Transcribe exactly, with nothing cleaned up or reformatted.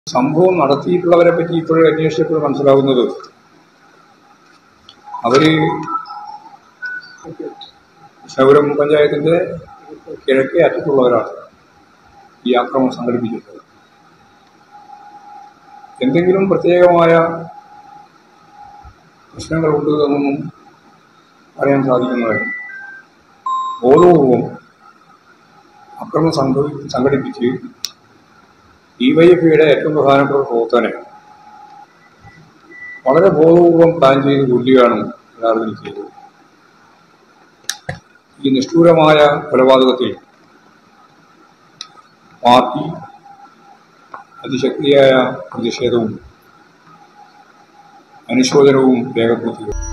സംഭവം നടത്തിയിട്ടുള്ളവരെ പറ്റി ഇപ്പോഴും അന്വേഷിച്ചപ്പോൾ മനസ്സിലാവുന്നത് അവര് ശൗരം പഞ്ചായത്തിന്റെ കിഴക്കേ അറ്റത്തുള്ളവരാണ് ഈ ആക്രമണം സംഘടിപ്പിക്കുന്നത്. എന്തെങ്കിലും പ്രത്യേകമായ പ്രശ്നങ്ങളുണ്ട് എന്നൊന്നും അറിയാൻ സാധിക്കുന്നതല്ല. ബോധപൂർവം അക്രമം സംഘടി സംഘടിപ്പിച്ച് ഡി വൈ എഫ് ഐയുടെ ഏറ്റവും പ്രധാനപ്പെട്ട പ്രവർത്തനം വളരെ ബോധപൂർവം പ്ലാൻ ചെയ്ത് കൊല്ലുകയാണ് യഥാർത്ഥത്തിൽ ചെയ്തത്. ഈ നിഷ്ഠൂരമായ കൊലപാതകത്തിൽ പാർട്ടി അതിശക്തിയായ പ്രതിഷേധവും അനുശോചനവും രേഖപ്പെടുത്തുക.